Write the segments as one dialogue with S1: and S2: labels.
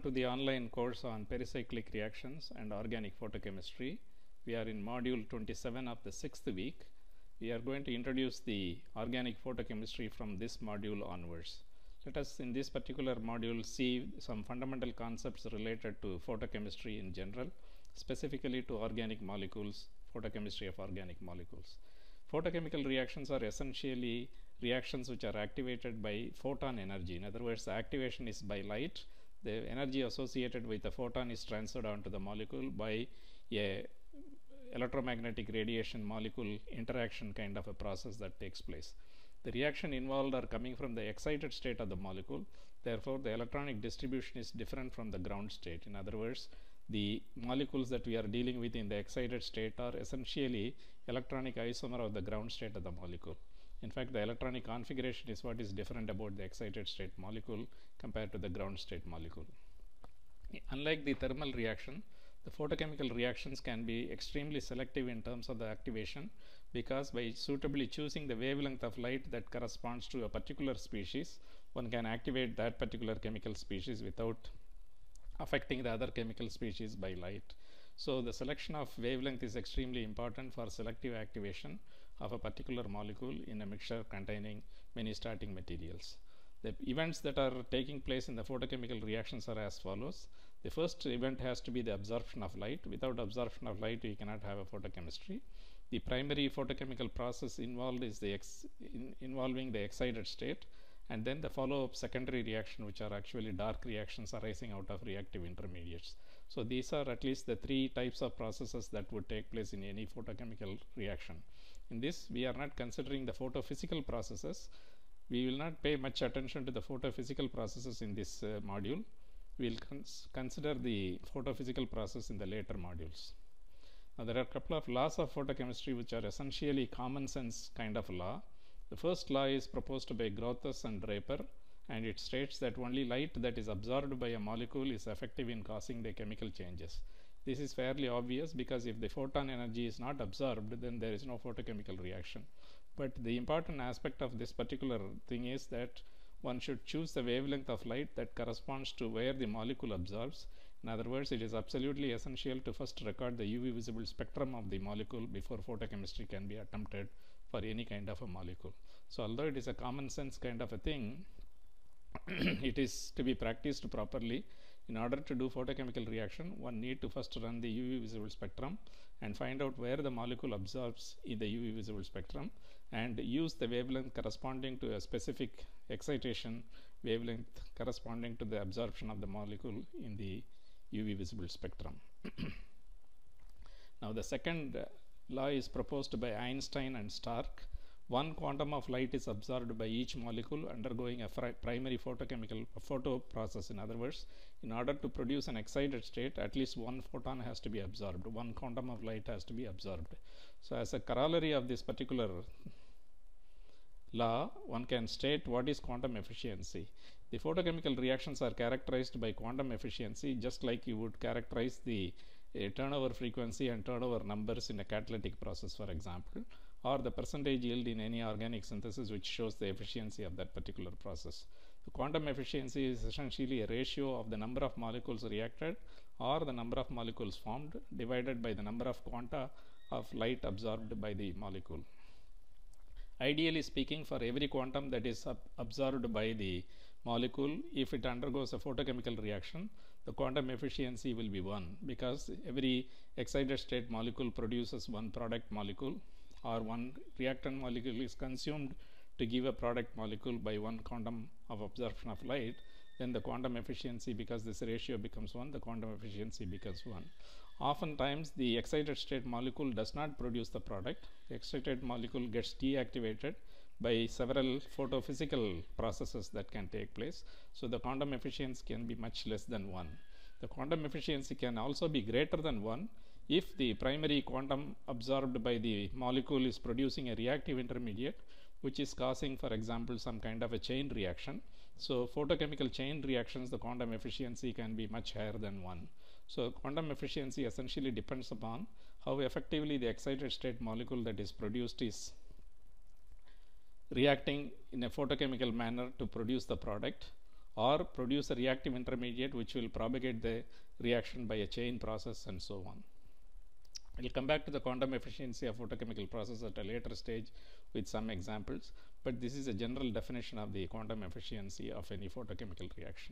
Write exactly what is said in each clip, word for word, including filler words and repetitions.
S1: to the online course on pericyclic reactions and organic photochemistry. We are in module twenty-seven of the sixth week. We are going to introduce the organic photochemistry from this module onwards. Let us in this particular module see some fundamental concepts related to photochemistry in general, specifically to organic molecules, photochemistry of organic molecules. Photochemical reactions are essentially reactions which are activated by photon energy. In other words, the activation is by light. The energy associated with the photon is transferred onto the molecule by a electromagnetic radiation molecule interaction kind of a process that takes place. The reaction involved are coming from the excited state of the molecule. Therefore, the electronic distribution is different from the ground state. In other words, the molecules that we are dealing with in the excited state are essentially electronic isomer of the ground state of the molecule. In fact, the electronic configuration is what is different about the excited state molecule compared to the ground state molecule. Unlike the thermal reaction, the photochemical reactions can be extremely selective in terms of the activation, because by suitably choosing the wavelength of light that corresponds to a particular species, one can activate that particular chemical species without affecting the other chemical species by light. So the selection of wavelength is extremely important for selective activation of a particular molecule in a mixture containing many starting materials. The events that are taking place in the photochemical reactions are as follows. The first event has to be the absorption of light. Without absorption of light, you cannot have a photochemistry. The primary photochemical process involved is the ex in involving the excited state, and then the follow-up secondary reaction, which are actually dark reactions arising out of reactive intermediates. So these are at least the three types of processes that would take place in any photochemical reaction. In this, we are not considering the photophysical processes. We will not pay much attention to the photophysical processes in this uh, module. We will cons consider the photophysical process in the later modules. Now, there are a couple of laws of photochemistry which are essentially common sense kind of law. The first law is proposed by Grothus and Draper, and it states that only light that is absorbed by a molecule is effective in causing the chemical changes. This is fairly obvious, because if the photon energy is not absorbed, then there is no photochemical reaction. But the important aspect of this particular thing is that one should choose the wavelength of light that corresponds to where the molecule absorbs. In other words, it is absolutely essential to first record the U V visible spectrum of the molecule before photochemistry can be attempted for any kind of a molecule. So although it is a common sense kind of a thing, it is to be practiced properly. In order to do photochemical reaction, one need to first run the U V visible spectrum and find out where the molecule absorbs in the U V visible spectrum, and use the wavelength corresponding to a specific excitation wavelength corresponding to the absorption of the molecule in the U V visible spectrum. Now, the second uh, law is proposed by Einstein and Stark. One quantum of light is absorbed by each molecule undergoing a primary photochemical photo process. In other words, in order to produce an excited state, at least one photon has to be absorbed. One quantum of light has to be absorbed. So as a corollary of this particular law, one can state what is quantum efficiency. The photochemical reactions are characterized by quantum efficiency, just like you would characterize the uh, turnover frequency and turnover numbers in a catalytic process, for example, or the percentage yield in any organic synthesis, which shows the efficiency of that particular process. The quantum efficiency is essentially a ratio of the number of molecules reacted or the number of molecules formed divided by the number of quanta of light absorbed by the molecule. Ideally speaking, for every quantum that is ab absorbed by the molecule, if it undergoes a photochemical reaction, the quantum efficiency will be one, because every excited state molecule produces one product molecule, or one reactant molecule is consumed to give a product molecule by one quantum of absorption of light. Then the quantum efficiency, because this ratio becomes one, the quantum efficiency becomes one. Oftentimes, the excited state molecule does not produce the product. The excited molecule gets deactivated by several photophysical processes that can take place. So the quantum efficiency can be much less than one. The quantum efficiency can also be greater than one if the primary quantum absorbed by the molecule is producing a reactive intermediate, which is causing, for example, some kind of a chain reaction. So photochemical chain reactions, the quantum efficiency can be much higher than one. So quantum efficiency essentially depends upon how effectively the excited state molecule that is produced is reacting in a photochemical manner to produce the product, or produce a reactive intermediate which will propagate the reaction by a chain process and so on. We'll come back to the quantum efficiency of photochemical process at a later stage with some examples, but this is a general definition of the quantum efficiency of any photochemical reaction.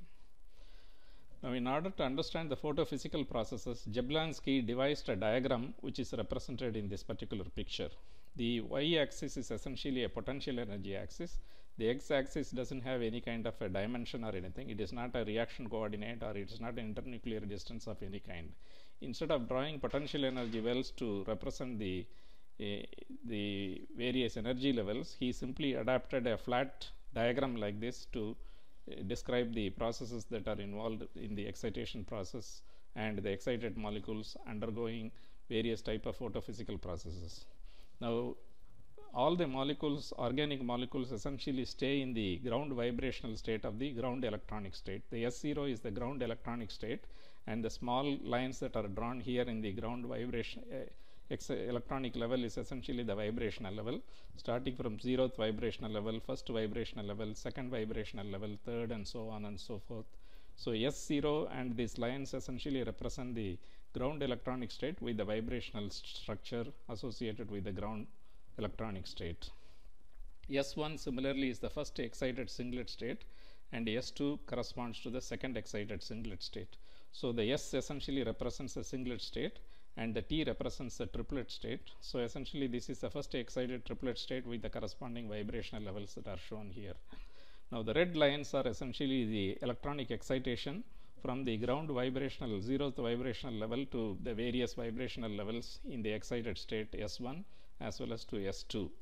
S1: Now, in order to understand the photophysical processes, Jablonski devised a diagram which is represented in this particular picture. The y-axis is essentially a potential energy axis. The x-axis doesn't have any kind of a dimension or anything. It is not a reaction coordinate, or it is not an internuclear distance of any kind. Instead of drawing potential energy wells to represent the uh, the various energy levels, he simply adapted a flat diagram like this to uh, describe the processes that are involved in the excitation process and the excited molecules undergoing various type of photophysical processes. Now, all the molecules, organic molecules, essentially stay in the ground vibrational state of the ground electronic state. The S zero is the ground electronic state, and the small lines that are drawn here in the ground vibration uh, electronic level is essentially the vibrational level, starting from zeroth vibrational level, first vibrational level, second vibrational level, third, and so on and so forth. So S zero and these lines essentially represent the ground electronic state with the vibrational structure associated with the ground electronic state. S one similarly is the first excited singlet state, and S two corresponds to the second excited singlet state. So the S essentially represents the singlet state, and the T represents the triplet state. So essentially this is the first excited triplet state with the corresponding vibrational levels that are shown here. Now the red lines are essentially the electronic excitation from the ground vibrational zeroth vibrational level to the various vibrational levels in the excited state S one as well as to S two.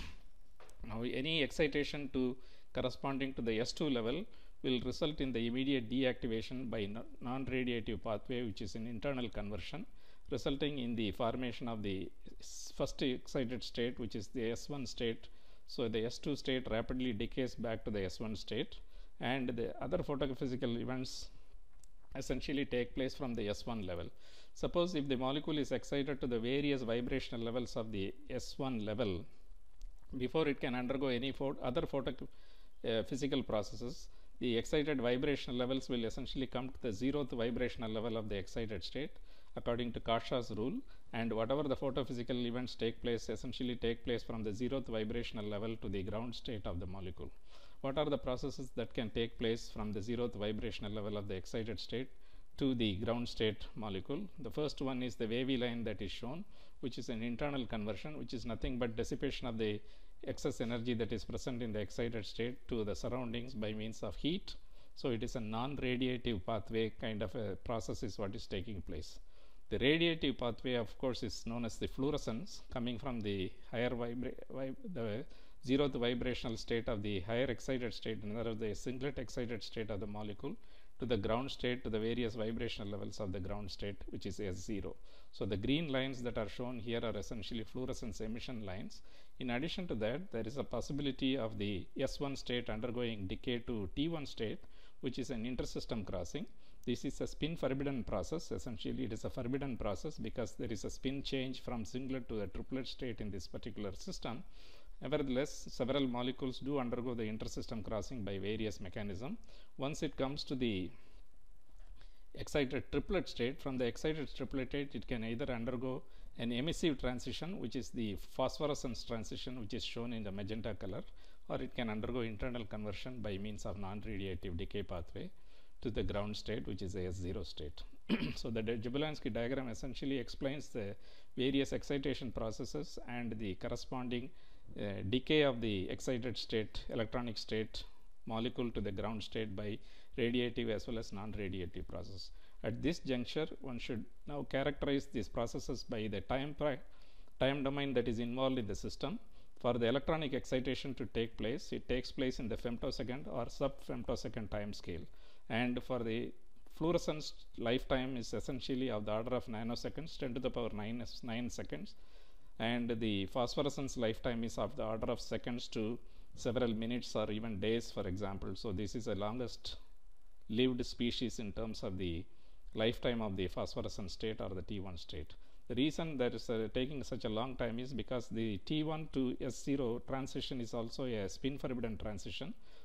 S1: Now any excitation to corresponding to the S two level will result in the immediate deactivation by non-radiative pathway, which is an internal conversion, resulting in the formation of the first excited state, which is the S one state. So the S two state rapidly decays back to the S one state, and the other photophysical events essentially take place from the S one level. Suppose if the molecule is excited to the various vibrational levels of the S one level, before it can undergo any pho other photophysical uh, processes, the excited vibrational levels will essentially come to the zeroth vibrational level of the excited state according to Kasha's rule, and whatever the photophysical events take place essentially take place from the zeroth vibrational level to the ground state of the molecule. What are the processes that can take place from the zeroth vibrational level of the excited state to the ground state molecule? The first one is the wavy line that is shown, which is an internal conversion, which is nothing but dissipation of the excess energy that is present in the excited state to the surroundings by means of heat. So it is a non-radiative pathway kind of a process is what is taking place. The radiative pathway, of course, is known as the fluorescence, coming from the higher vibra vib the zeroth vibrational state of the higher excited state, in other words, the singlet excited state of the molecule, to the ground state, to the various vibrational levels of the ground state, which is S zero. So the green lines that are shown here are essentially fluorescence emission lines. In addition to that, there is a possibility of the S one state undergoing decay to T one state, which is an intersystem crossing. This is a spin forbidden process. Essentially, it is a forbidden process because there is a spin change from singlet to the triplet state in this particular system. Nevertheless, several molecules do undergo the intersystem crossing by various mechanisms. Once it comes to the excited triplet state, from the excited triplet state, it can either undergo an emissive transition, which is the phosphorescence transition, which is shown in the magenta color, or it can undergo internal conversion by means of non-radiative decay pathway to the ground state, which is the S zero state. So the Jablonski diagram essentially explains the various excitation processes and the corresponding uh, decay of the excited state, electronic state molecule to the ground state by radiative as well as non-radiative process. At this juncture, one should now characterize these processes by the time, time domain that is involved in the system. For the electronic excitation to take place, it takes place in the femtosecond or sub-femtosecond time scale. And for the fluorescence lifetime is essentially of the order of nanoseconds, ten to the power nine, nine seconds, and the phosphorescence lifetime is of the order of seconds to several minutes or even days, for example. So this is the longest lived species in terms of the lifetime of the phosphorescence state or the T one state. The reason that is uh, taking such a long time is because the T one to S zero transition is also a spin forbidden transition.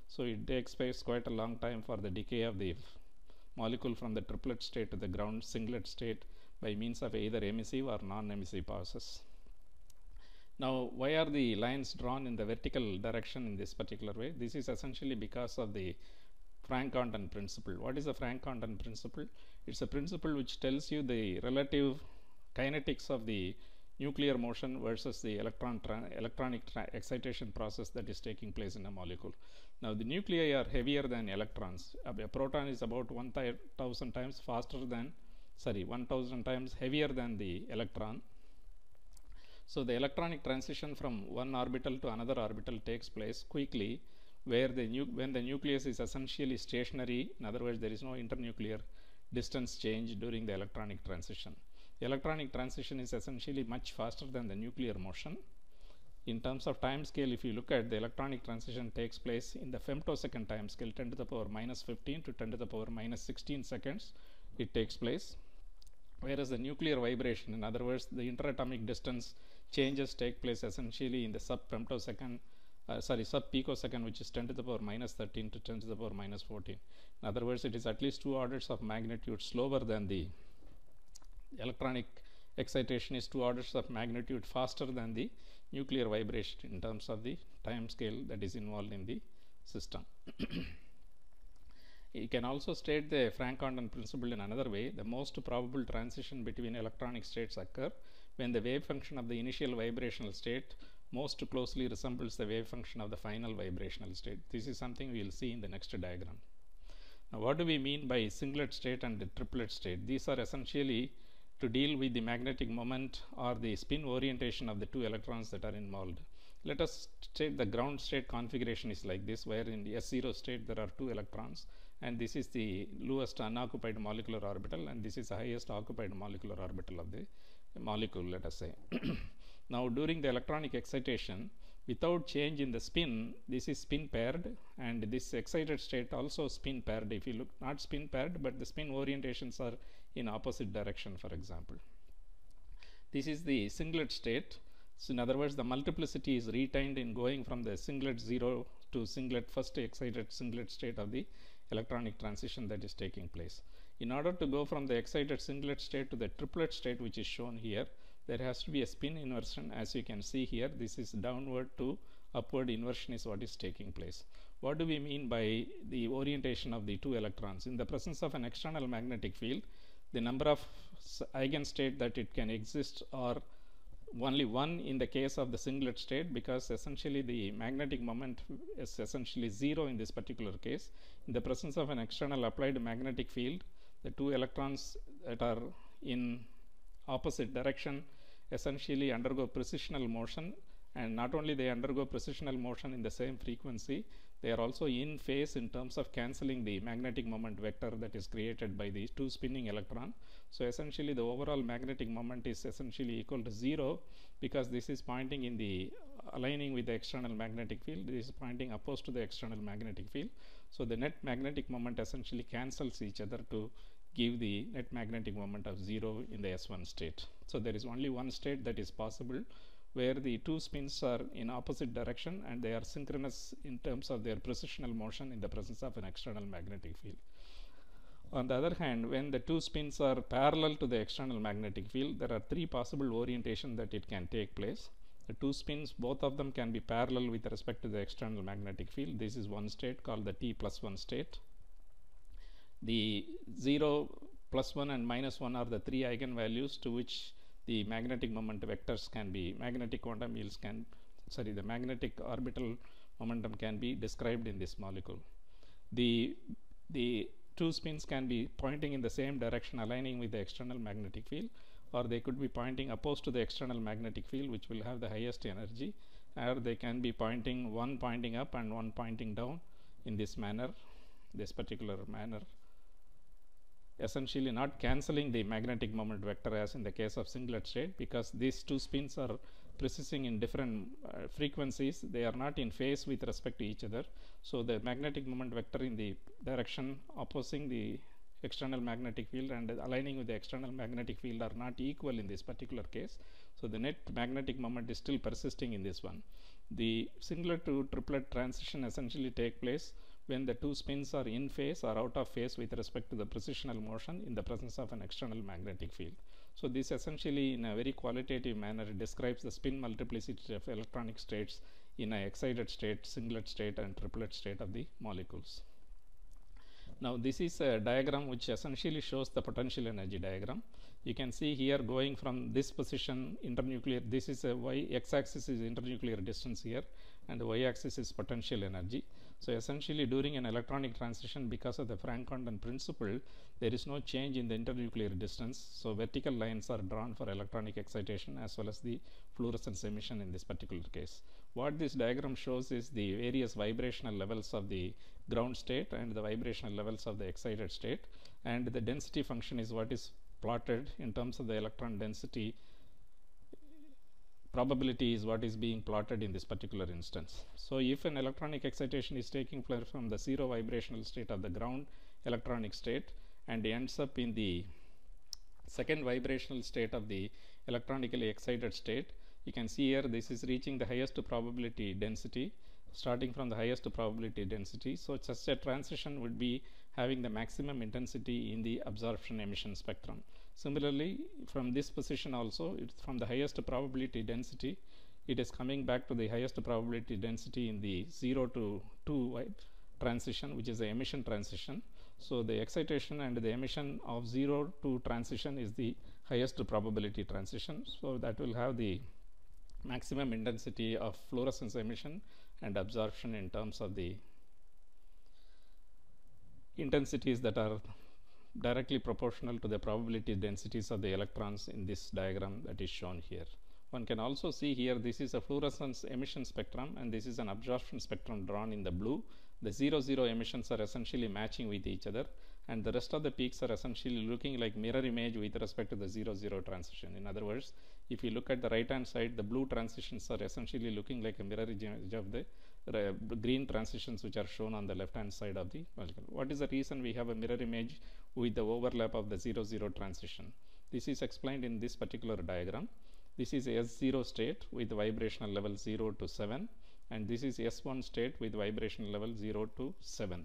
S1: So it takes place quite a long time for the decay of the molecule from the triplet state to the ground singlet state by means of either emissive or non-emissive process. Now, why are the lines drawn in the vertical direction in this particular way? This is essentially because of the Frank-Condon principle. What is the Frank-Condon principle? It's a principle which tells you the relative kinetics of the nuclear motion versus the electron electronic excitation process that is taking place in a molecule. Now, the nuclei are heavier than electrons. A, a proton is about one thousand times faster than, sorry, one thousand times heavier than the electron. So, the electronic transition from one orbital to another orbital takes place quickly, where the nu when the nucleus is essentially stationary. In other words, there is no internuclear distance change during the electronic transition. The electronic transition is essentially much faster than the nuclear motion. In terms of time scale, if you look at the electronic transition takes place in the femtosecond time scale, ten to the power minus fifteen to ten to the power minus sixteen seconds it takes place. Whereas the nuclear vibration, in other words, the interatomic distance changes take place essentially in the sub femtosecond, uh, sorry, sub picosecond, which is ten to the power minus thirteen to ten to the power minus fourteen. In other words, it is at least two orders of magnitude slower than the electronic excitation is two orders of magnitude faster than the nuclear vibration in terms of the time scale that is involved in the system. You can also state the Frank-Condon principle in another way. The most probable transition between electronic states occur when the wave function of the initial vibrational state most closely resembles the wave function of the final vibrational state. This is something we will see in the next diagram. Now, what do we mean by singlet state and the triplet state? These are essentially to deal with the magnetic moment or the spin orientation of the two electrons that are involved. Let us state the ground state configuration is like this, where in the S zero state there are two electrons, and this is the lowest unoccupied molecular orbital, and this is the highest occupied molecular orbital of the molecule, let us say. Now, during the electronic excitation, without change in the spin, this is spin paired, and this excited state also spin paired. If you look, not spin paired, but the spin orientations are in opposite direction, for example. This is the singlet state. So, in other words, the multiplicity is retained in going from the singlet zero to singlet first excited singlet state of the electronic transition that is taking place. In order to go from the excited singlet state to the triplet state, which is shown here, there has to be a spin inversion. As you can see here, this is downward to upward inversion is what is taking place. What do we mean by the orientation of the two electrons? In the presence of an external magnetic field, the number of eigenstate that it can exist are only one in the case of the singlet state, because essentially the magnetic moment is essentially zero in this particular case. In the presence of an external applied magnetic field, the two electrons that are in opposite direction essentially undergo precessional motion, and not only they undergo precessional motion in the same frequency, they are also in phase in terms of cancelling the magnetic moment vector that is created by the two spinning electron. So, essentially the overall magnetic moment is essentially equal to zero, because this is pointing in the aligning with the external magnetic field, this is pointing opposed to the external magnetic field. So, the net magnetic moment essentially cancels each other to give the net magnetic moment of zero in the S one state. So, there is only one state that is possible, where the two spins are in opposite direction and they are synchronous in terms of their precessional motion in the presence of an external magnetic field. On the other hand, when the two spins are parallel to the external magnetic field, there are three possible orientations that it can take place. The two spins, both of them can be parallel with respect to the external magnetic field. This is one state called the T plus one state. The zero, plus one and minus one are the three eigenvalues to which the magnetic moment vectors can be, magnetic quantum yields can, sorry, the magnetic orbital momentum can be described in this molecule. The, the two spins can be pointing in the same direction, aligning with the external magnetic field, or they could be pointing opposed to the external magnetic field, which will have the highest energy, or they can be pointing, one pointing up and one pointing down in this manner, this particular manner, essentially not cancelling the magnetic moment vector as in the case of singlet state, because these two spins are precessing in different uh, frequencies. They are not in phase with respect to each other. So, the magnetic moment vector in the direction opposing the external magnetic field and aligning with the external magnetic field are not equal in this particular case. So the net magnetic moment is still persisting in this one. The singlet to triplet transition essentially take place when the two spins are in phase or out of phase with respect to the precessional motion in the presence of an external magnetic field. So this essentially, in a very qualitative manner, describes the spin multiplicity of electronic states in an excited state, singlet state and triplet state of the molecules. Now this is a diagram which essentially shows the potential energy diagram. You can see here, going from this position internuclear, this is a y, x-axis is internuclear distance here, and the y-axis is potential energy. So essentially, during an electronic transition, because of the Frank-Condon principle, there is no change in the internuclear distance. So vertical lines are drawn for electronic excitation as well as the fluorescence emission in this particular case. What this diagram shows is the various vibrational levels of the ground state and the vibrational levels of the excited state, and the density function is what is plotted in terms of the electron density. Probability is what is being plotted in this particular instance. So if an electronic excitation is taking place from the zero vibrational state of the ground electronic state and ends up in the second vibrational state of the electronically excited state, you can see here this is reaching the highest probability density, starting from the highest probability density. So such a transition would be having the maximum intensity in the absorption emission spectrum. Similarly, from this position also, it's from the highest probability density, it is coming back to the highest probability density in the zero to two transition, which is the emission transition. So the excitation and the emission of zero to transition is the highest probability transition. So that will have the maximum intensity of fluorescence emission and absorption in terms of the intensities that are directly proportional to the probability densities of the electrons in this diagram that is shown here. One can also see here, this is a fluorescence emission spectrum and this is an absorption spectrum drawn in the blue. The zero zero emissions are essentially matching with each other, and the rest of the peaks are essentially looking like mirror image with respect to the zero zero transition. In other words, if you look at the right hand side, the blue transitions are essentially looking like a mirror image of the uh, green transitions which are shown on the left hand side of the molecule. What is the reason we have a mirror image with the overlap of the zero zero transition? This is explained in this particular diagram. This is S zero state with vibrational level zero to seven, and this is S one state with vibrational level zero to seven.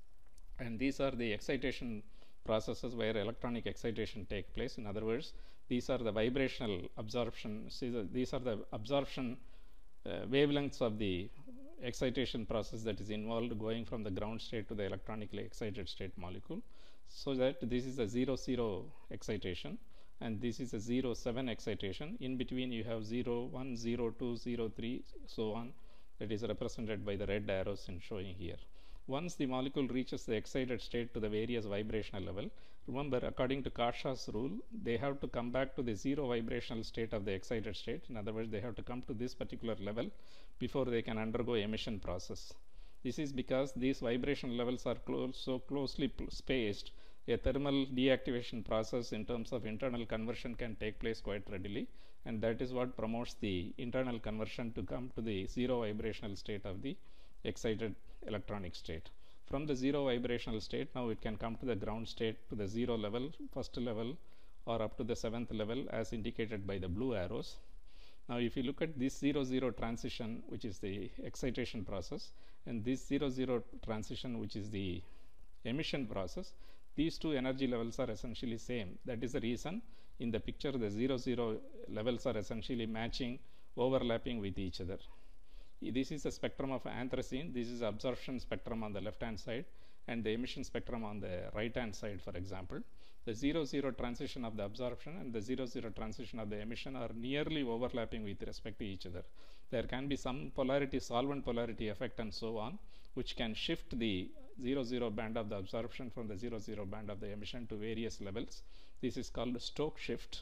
S1: And these are the excitation processes where electronic excitation take place. In other words, these are the vibrational absorption, these are the absorption uh, wavelengths of the excitation process that is involved going from the ground state to the electronically excited state molecule. So that this is a zero zero excitation and this is a zero seven excitation. In between you have zero one, zero two, zero three, so on, that is represented by the red arrows in showing here. Once the molecule reaches the excited state to the various vibrational level, remember, according to Karsha's rule, they have to come back to the zero vibrational state of the excited state. In other words, they have to come to this particular level before they can undergo emission process. This is because these vibration levels are close, so closely spaced, a thermal deactivation process in terms of internal conversion can take place quite readily, and that is what promotes the internal conversion to come to the zero vibrational state of the excited electronic state. From the zero vibrational state, now it can come to the ground state to the zero level, first level, or up to the seventh level as indicated by the blue arrows. Now if you look at this zero zero transition, which is the excitation process, and this zero zero transition, which is the emission process, these two energy levels are essentially same. That is the reason in the picture the zero zero levels are essentially matching, overlapping with each other. This is a spectrum of anthracene. This is absorption spectrum on the left hand side and the emission spectrum on the right hand side, for example. The zero zero transition of the absorption and the zero zero transition of the emission are nearly overlapping with respect to each other. There can be some polarity, solvent polarity effect and so on, which can shift the zero zero band of the absorption from the zero zero band of the emission to various levels. This is called Stokes shift.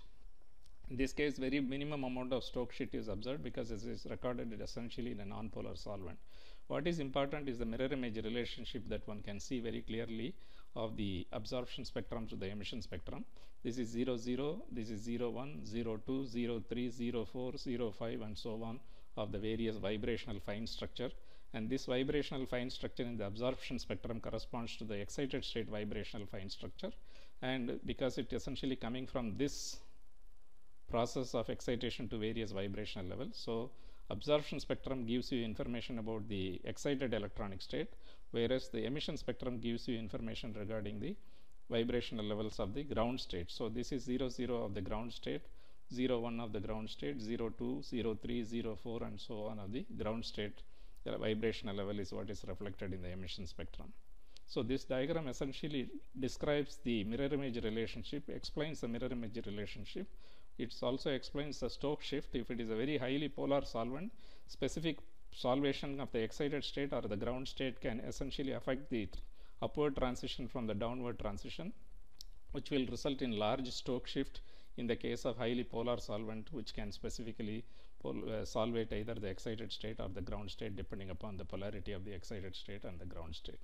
S1: In this case, very minimum amount of Stokes shift is observed because it is recorded essentially in a non-polar solvent. What is important is the mirror image relationship that one can see very clearly of the absorption spectrum to the emission spectrum. This is zero zero, this is zero one, zero two, zero three, zero four, zero five and so on of the various vibrational fine structure, and this vibrational fine structure in the absorption spectrum corresponds to the excited state vibrational fine structure, and because it essentially coming from this process of excitation to various vibrational levels, so absorption spectrum gives you information about the excited electronic state, whereas the emission spectrum gives you information regarding the vibrational levels of the ground state. So this is zero zero of the ground state, zero one of the ground state, zero two, zero three, zero four, and so on of the ground state. The vibrational level is what is reflected in the emission spectrum. So this diagram essentially describes the mirror image relationship, explains the mirror image relationship. It also explains the Stokes shift. If it is a very highly polar solvent, specific solvation of the excited state or the ground state can essentially affect the upward transition from the downward transition, which will result in large Stokes shift in the case of highly polar solvent, which can specifically pol uh, solvate either the excited state or the ground state depending upon the polarity of the excited state and the ground state.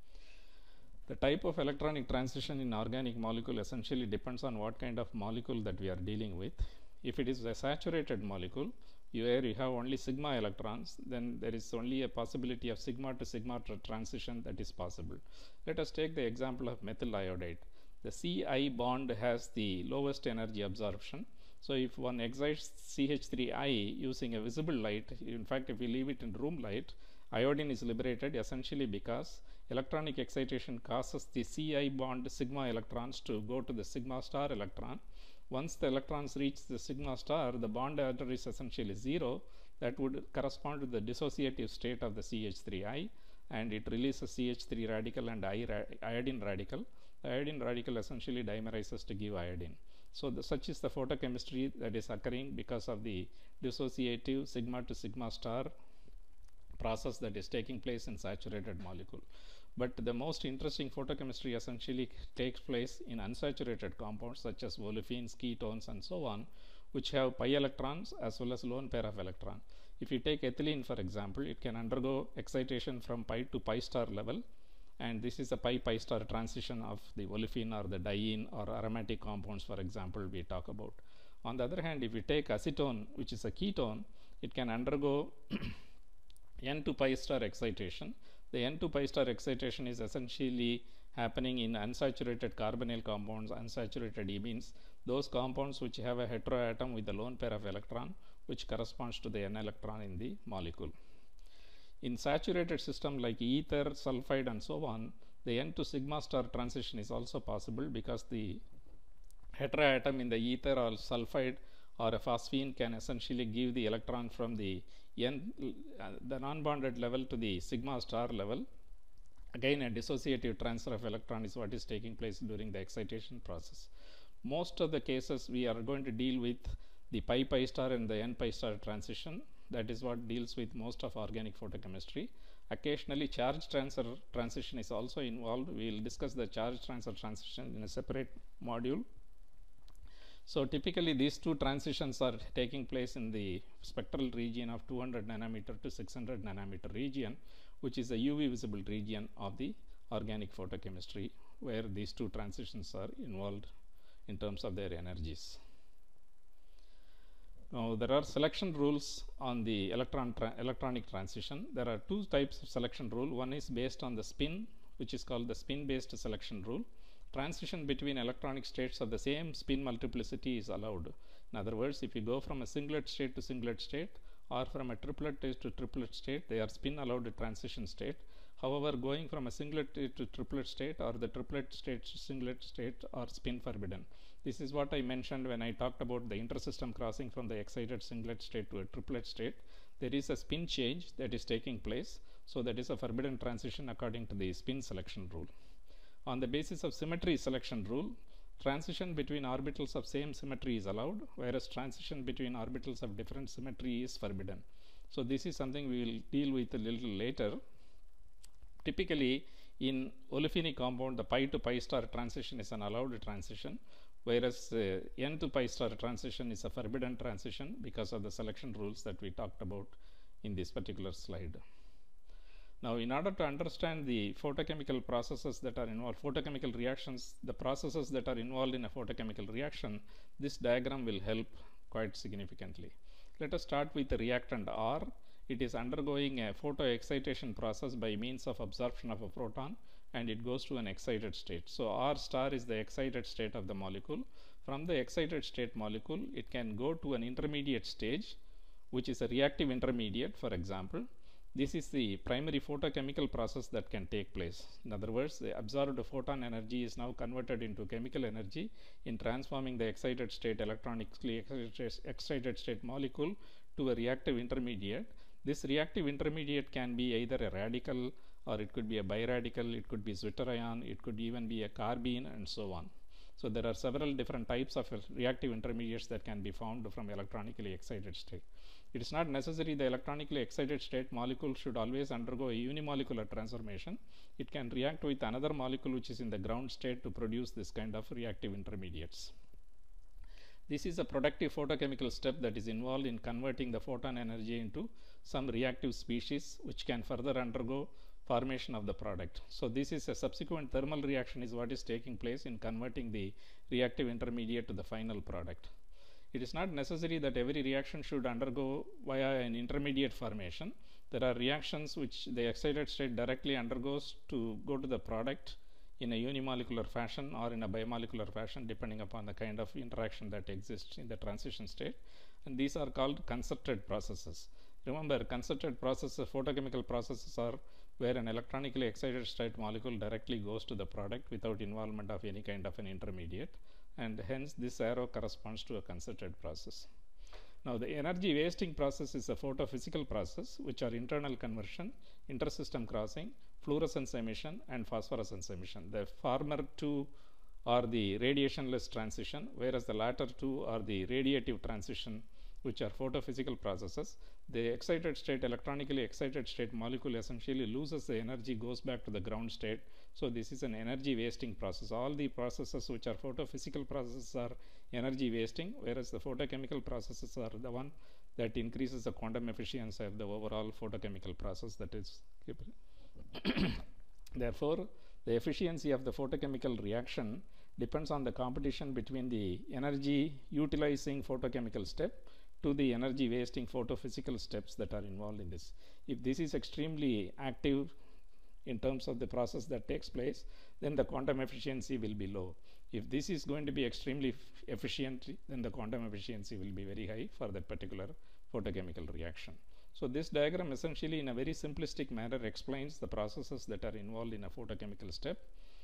S1: The type of electronic transition in organic molecule essentially depends on what kind of molecule that we are dealing with. If it is a saturated molecule, where you have only sigma electrons, then there is only a possibility of sigma to sigma tra transition that is possible. Let us take the example of methyl iodide. The C I bond has the lowest energy absorption. So if one excites C H three I using a visible light, in fact if we leave it in room light, iodine is liberated essentially because electronic excitation causes the C I bond sigma electrons to go to the sigma star electron. Once the electrons reach the sigma star, the bond order is essentially zero. That would correspond to the dissociative state of the C H three I, and it releases C H three radical and I ra iodine radical. The iodine radical essentially dimerizes to give iodine. So the, such is the photochemistry that is occurring because of the dissociative sigma to sigma star process that is taking place in saturated molecule. But the most interesting photochemistry essentially takes place in unsaturated compounds such as olefins, ketones, and so on, which have pi electrons as well as lone pair of electron. If you take ethylene, for example, it can undergo excitation from pi to pi star level, and this is a pi pi star transition of the olefin or the diene or aromatic compounds, for example, we talk about. On the other hand, if you take acetone, which is a ketone, it can undergo n to pi star excitation. The n to pi star excitation is essentially happening in unsaturated carbonyl compounds, unsaturated imines, those compounds which have a heteroatom with a lone pair of electron, which corresponds to the n electron in the molecule. In saturated system like ether, sulfide, and so on, the n to sigma star transition is also possible because the heteroatom in the ether or sulfide or a phosphine can essentially give the electron from the n, uh, the non-bonded level to the sigma star level. Again, a dissociative transfer of electron is what is taking place during the excitation process. Most of the cases we are going to deal with the pi pi star and the n pi star transition. That is what deals with most of organic photochemistry. Occasionally charge transfer transition is also involved. We will discuss the charge transfer transition in a separate module. So typically these two transitions are taking place in the spectral region of two hundred nanometer to six hundred nanometer region, which is a U V visible region of the organic photochemistry, where these two transitions are involved in terms of their energies. Now there are selection rules on the electron tra electronic transition. There are two types of selection rule. One is based on the spin, which is called the spin based selection rule. Transition between electronic states of the same spin multiplicity is allowed. In other words, if you go from a singlet state to singlet state or from a triplet state to triplet state, they are spin allowed transition state. However, going from a singlet to triplet state or the triplet state to singlet state are spin forbidden. This is what I mentioned when I talked about the intersystem crossing from the excited singlet state to a triplet state. There is a spin change that is taking place, so that is a forbidden transition according to the spin selection rule. On the basis of symmetry selection rule, transition between orbitals of same symmetry is allowed, whereas transition between orbitals of different symmetry is forbidden. So this is something we will deal with a little later. Typically in olefinic compound, the pi to pi star transition is an allowed transition, whereas uh, n to pi star transition is a forbidden transition because of the selection rules that we talked about in this particular slide. Now, in order to understand the photochemical processes that are involved, photochemical reactions, the processes that are involved in a photochemical reaction, this diagram will help quite significantly. Let us start with the reactant R. it is undergoing a photo-excitation process by means of absorption of a proton, and it goes to an excited state. So R star is the excited state of the molecule. From the excited state molecule, it can go to an intermediate stage, which is a reactive intermediate, for example. This is the primary photochemical process that can take place. In other words, the absorbed photon energy is now converted into chemical energy in transforming the excited state electronically excited state molecule to a reactive intermediate. This reactive intermediate can be either a radical, or it could be a biradical, it could be zwitterion, it could even be a carbene, and so on. So there are several different types of reactive intermediates that can be found from electronically excited state. It is not necessary the electronically excited state molecule should always undergo a unimolecular transformation. It can react with another molecule which is in the ground state to produce this kind of reactive intermediates. This is a productive photochemical step that is involved in converting the photon energy into some reactive species which can further undergo formation of the product. So this is a subsequent thermal reaction is what is taking place in converting the reactive intermediate to the final product. It is not necessary that every reaction should undergo via an intermediate formation. There are reactions which the excited state directly undergoes to go to the product in a unimolecular fashion or in a bimolecular fashion, depending upon the kind of interaction that exists in the transition state, and these are called concerted processes. Remember, concerted processes, photochemical processes, are where an electronically excited state molecule directly goes to the product without involvement of any kind of an intermediate, and hence this arrow corresponds to a concerted process. Now the energy wasting process is a photophysical process which are internal conversion, intersystem crossing, fluorescence emission, and phosphorescence emission. The former two are the radiationless transition, whereas the latter two are the radiative transition, which are photophysical processes. The excited state, electronically excited state molecule essentially loses the energy, goes back to the ground state. So this is an energy wasting process. All the processes which are photophysical processes are energy wasting, whereas the photochemical processes are the one that increases the quantum efficiency of the overall photochemical process that is. Therefore, the efficiency of the photochemical reaction depends on the competition between the energy utilizing photochemical step to the energy wasting photophysical steps that are involved in this. If this is extremely active in terms of the process that takes place, then the quantum efficiency will be low. If this is going to be extremely efficient, then the quantum efficiency will be very high for that particular photochemical reaction. So this diagram essentially in a very simplistic manner explains the processes that are involved in a photochemical step.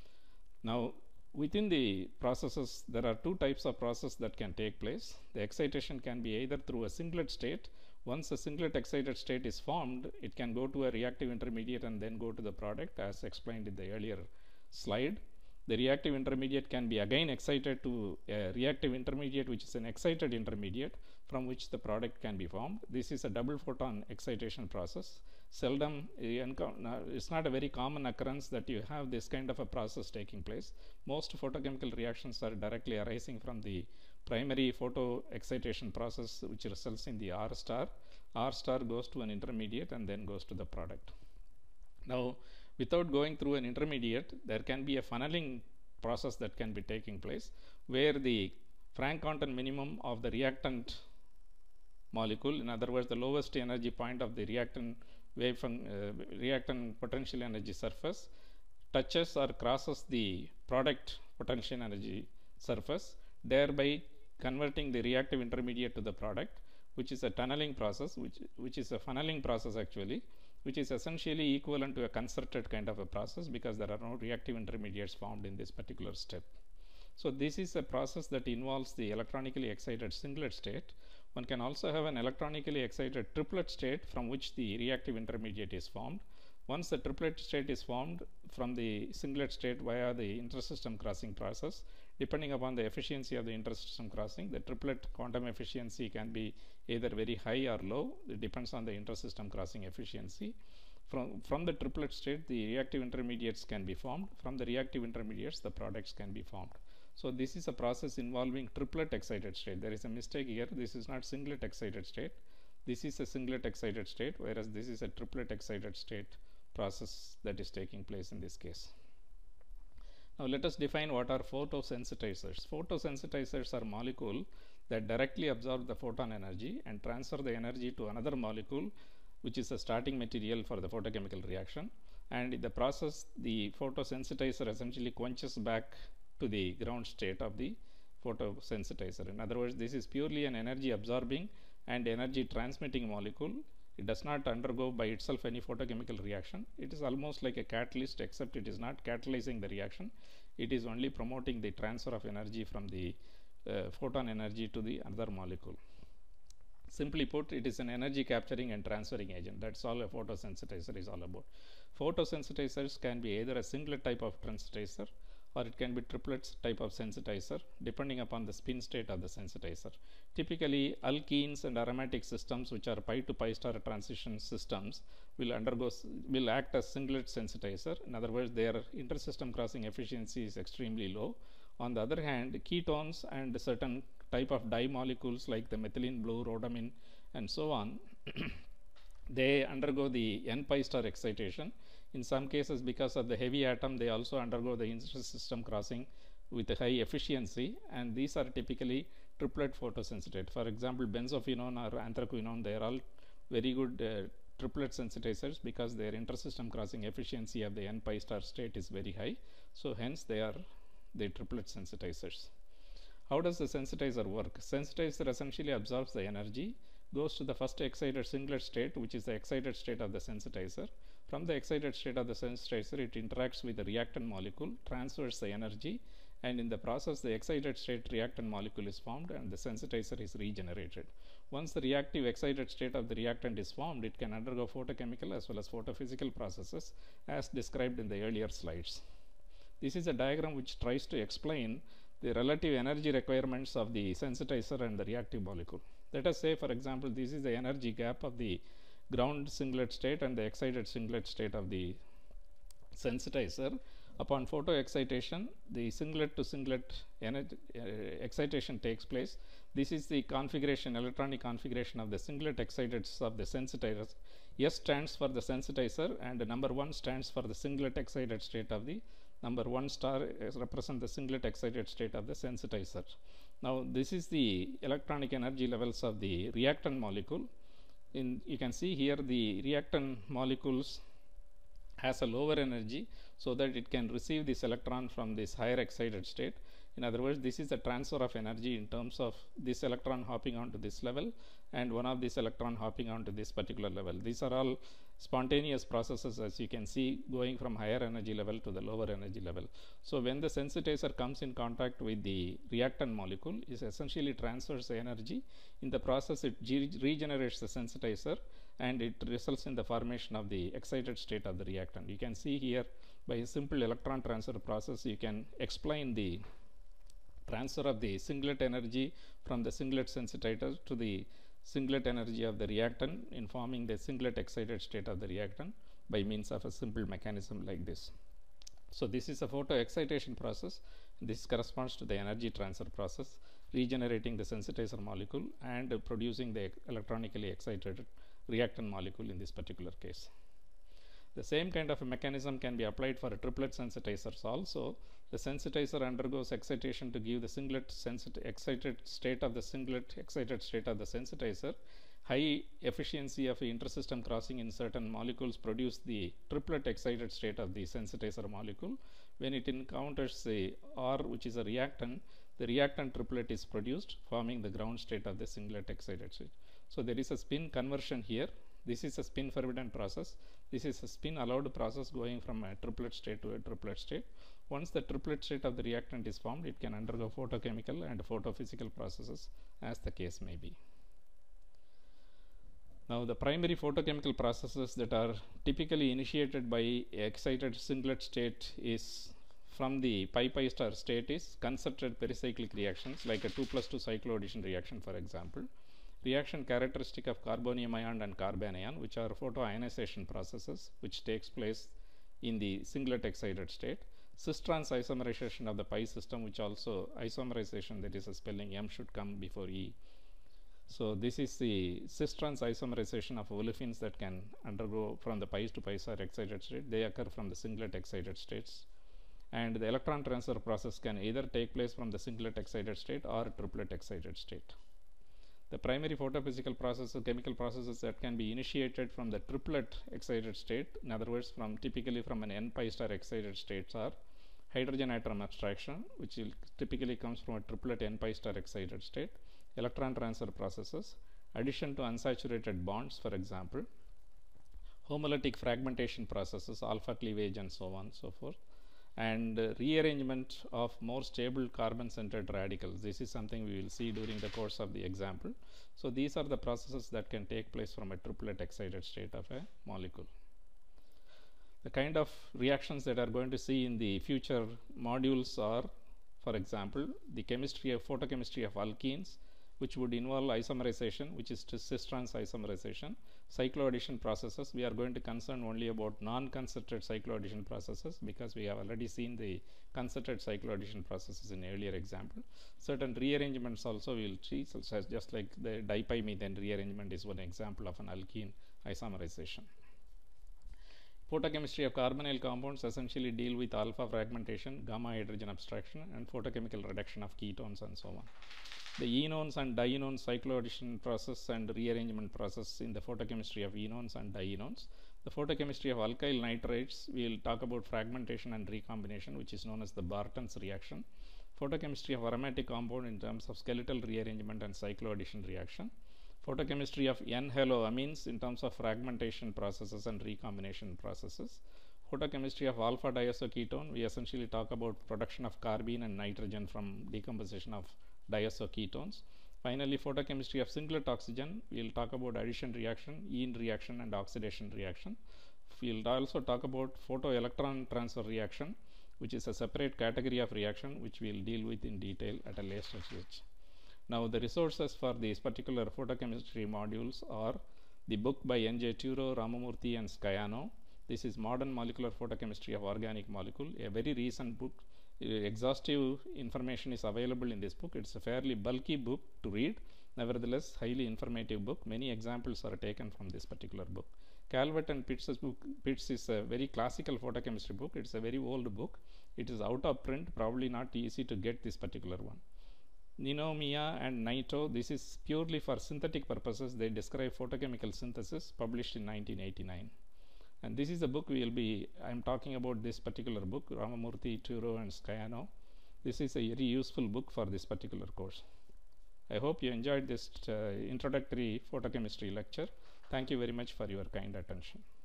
S1: Now within the processes, there are two types of process that can take place. The excitation can be either through a singlet state. Once a singlet excited state is formed, it can go to a reactive intermediate and then go to the product, as explained in the earlier slide. The reactive intermediate can be again excited to a reactive intermediate, which is an excited intermediate from which the product can be formed. This is a double photon excitation process. Seldom, it's not a very common occurrence that you have this kind of a process taking place. Most photochemical reactions are directly arising from the primary photo excitation process, which results in the R star. R star goes to an intermediate and then goes to the product. Now, without going through an intermediate, there can be a funneling process that can be taking place, where the Frank-Quantum minimum of the reactant molecule, in other words, the lowest energy point of the reactant wave fun uh, reactant potential energy surface, touches or crosses the product potential energy surface, thereby converting the reactive intermediate to the product, which is a tunneling process, which, which is a funneling process actually, which is essentially equivalent to a concerted kind of a process, because there are no reactive intermediates formed in this particular step. So this is a process that involves the electronically excited singlet state. One can also have an electronically excited triplet state from which the reactive intermediate is formed. Once the triplet state is formed from the singlet state via the intersystem crossing process, depending upon the efficiency of the intersystem crossing, the triplet quantum efficiency can be either very high or low. It depends on the intersystem crossing efficiency. From, from the triplet state, the reactive intermediates can be formed. From the reactive intermediates, the products can be formed. So this is a process involving triplet excited state. There is a mistake here. This is not singlet excited state. This is a singlet excited state, whereas this is a triplet excited state process that is taking place in this case. Now let us define what are photosensitizers. Photosensitizers are molecules that directly absorb the photon energy and transfer the energy to another molecule which is a starting material for the photochemical reaction, and in the process the photosensitizer essentially quenches back to the ground state of the photosensitizer. In other words, this is purely an energy absorbing and energy transmitting molecule. It does not undergo by itself any photochemical reaction. It is almost like a catalyst, except it is not catalyzing the reaction. It is only promoting the transfer of energy from the uh, photon energy to the other molecule. Simply put, it is an energy capturing and transferring agent. That's all a photosensitizer is all about. Photosensitizers can be either a singlet type of sensitizer, or it can be triplets type of sensitizer, depending upon the spin state of the sensitizer. Typically, alkenes and aromatic systems, which are pi to pi star transition systems, will undergo will act as singlet sensitizer. In other words, their intersystem crossing efficiency is extremely low. On the other hand, ketones and certain type of dye molecules like the methylene blue, rhodamine, and so on, they undergo the n pi star excitation. In some cases, because of the heavy atom, they also undergo the intersystem crossing with a high efficiency, and these are typically triplet photosensitized. For example, benzophenone or anthraquinone, they are all very good uh, triplet sensitizers because their intersystem crossing efficiency of the n pi star state is very high. So hence they are the triplet sensitizers. How does the sensitizer work? Sensitizer essentially absorbs the energy, goes to the first excited singlet state, which is the excited state of the sensitizer. From the excited state of the sensitizer, it interacts with the reactant molecule, transfers the energy, and in the process the excited state reactant molecule is formed and the sensitizer is regenerated. Once the reactive excited state of the reactant is formed, it can undergo photochemical as well as photophysical processes as described in the earlier slides. This is a diagram which tries to explain the relative energy requirements of the sensitizer and the reactive molecule. Let us say, for example, this is the energy gap of the ground singlet state and the excited singlet state of the sensitizer. Upon photo excitation, the singlet to singlet energy, uh, excitation takes place. This is the configuration, electronic configuration of the singlet exciteds of the sensitizer. S stands for the sensitizer and the number one stands for the singlet excited state of the number one star represent the singlet excited state of the sensitizer. Now this is the electronic energy levels of the reactant molecule. In you can see here the reactant molecules has a lower energy so that it can receive this electron from this higher excited state. In other words, this is a transfer of energy in terms of this electron hopping onto this level and one of this electron hopping onto this particular level. These are all spontaneous processes, as you can see, going from higher energy level to the lower energy level. So when the sensitizer comes in contact with the reactant molecule, it essentially transfers the energy. In the process, it regenerates the sensitizer and it results in the formation of the excited state of the reactant. You can see here by a simple electron transfer process, you can explain the transfer of the singlet energy from the singlet sensitizer to the singlet energy of the reactant in forming the singlet excited state of the reactant by means of a simple mechanism like this. So this is a photo excitation process. This corresponds to the energy transfer process, regenerating the sensitizer molecule and uh, producing the electronically excited reactant molecule in this particular case. The same kind of a mechanism can be applied for a triplet sensitizers also. The sensitizer undergoes excitation to give the singlet excited state of the singlet excited state of the sensitizer. High efficiency of intersystem crossing in certain molecules produce the triplet excited state of the sensitizer molecule. When it encounters the R, which is a reactant, the reactant triplet is produced, forming the ground state of the singlet excited state. So there is a spin conversion here. This is a spin forbidden process. This is a spin allowed process going from a triplet state to a triplet state. Once the triplet state of the reactant is formed, it can undergo photochemical and photophysical processes as the case may be. Now the primary photochemical processes that are typically initiated by excited singlet state is from the pi pi star state is concerted pericyclic reactions like a two plus two cycloaddition reaction, for example. Reaction characteristic of carbonium ion and carbanion, which are photoionization processes which takes place in the singlet excited state. Cis-trans isomerization of the pi system, which also isomerization, that is a spelling M should come before E. So this is the cis-trans isomerization of olefins that can undergo from the pi to pi star excited state. They occur from the singlet excited states. And the electron transfer process can either take place from the singlet excited state or triplet excited state. The primary photophysical processes, chemical processes that can be initiated from the triplet excited state, in other words, from typically from an n-pi star excited states, are hydrogen atom abstraction, which will typically comes from a triplet n-pi star excited state, electron transfer processes, addition to unsaturated bonds, for example, homolytic fragmentation processes, alpha cleavage and so on and so forth, and uh, rearrangement of more stable carbon centered radicals. This is something we will see during the course of the example. So these are the processes that can take place from a triplet excited state of a molecule. The kind of reactions that are going to see in the future modules are, for example, the chemistry of photochemistry of alkenes, which would involve isomerization, which is cis trans isomerization, cycloaddition processes. We are going to concern only about non-concerted cycloaddition processes because we have already seen the concerted cycloaddition processes in earlier example. Certain rearrangements also we will see, such as just like the dipymethane rearrangement is one example of an alkene isomerization. Photochemistry of carbonyl compounds essentially deal with alpha fragmentation, gamma hydrogen abstraction, and photochemical reduction of ketones and so on. The enones and dienones cycloaddition process and rearrangement process in the photochemistry of enones and dienones. The photochemistry of alkyl nitrates, we will talk about fragmentation and recombination, which is known as the Barton's reaction. Photochemistry of aromatic compound in terms of skeletal rearrangement and cycloaddition reaction. Photochemistry of N-haloamines in terms of fragmentation processes and recombination processes. Photochemistry of alpha diazoketone, we essentially talk about production of carbene and nitrogen from decomposition of diazoketones. Finally, photochemistry of singlet oxygen, we will talk about addition reaction, ene reaction, and oxidation reaction. We will also talk about photoelectron transfer reaction, which is a separate category of reaction which we will deal with in detail at a later stage. Now, the resources for these particular photochemistry modules are the book by N J Turo, Ramamurthy, and Scaiano. This is Modern Molecular Photochemistry of Organic Molecule, a very recent book. Exhaustive information is available in this book. It's a fairly bulky book to read, nevertheless highly informative book. Many examples are taken from this particular book. Calvert and Pitts' book, Pitts is a very classical photochemistry book. It's a very old book. It is out of print, probably not easy to get this particular one. Ninomiya and Naito, this is purely for synthetic purposes. They describe photochemical synthesis, published in nineteen eighty-nine. And this is the book we will be, I am talking about this particular book, Ramamurthy, Turo, and Scaiano. This is a very useful book for this particular course. I hope you enjoyed this uh, introductory photochemistry lecture. Thank you very much for your kind attention.